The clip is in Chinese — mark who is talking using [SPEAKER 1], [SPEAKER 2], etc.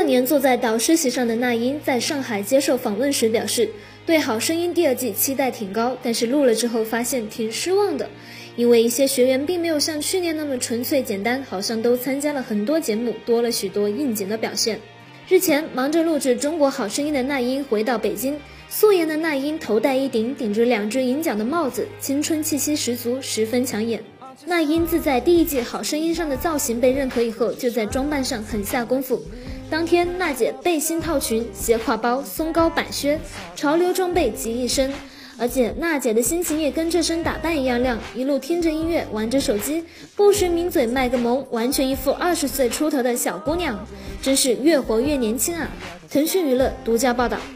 [SPEAKER 1] 年坐在导师席上的那英在上海接受访问时表示，对《好声音》第2季期待挺高，但是录了之后发现挺失望的，因为一些学员并没有像去年那么纯粹简单，好像都参加了很多节目，多了许多应景的表现。日前忙着录制《中国好声音》的那英回到北京，素颜的那英头戴一顶顶着2只银角的帽子，青春气息十足，十分抢眼。那英自在第1季《好声音》上的造型被认可以后，就在装扮上狠下功夫。当天娜姐背心套裙、斜挎包、松高板靴，潮流装备集一身。而且娜姐的心情也跟这身打扮一样亮，一路听着音乐，玩着手机，不时抿嘴卖个萌，完全一副20岁出头的小姑娘，真是越活越年轻啊！腾讯娱乐独家报道。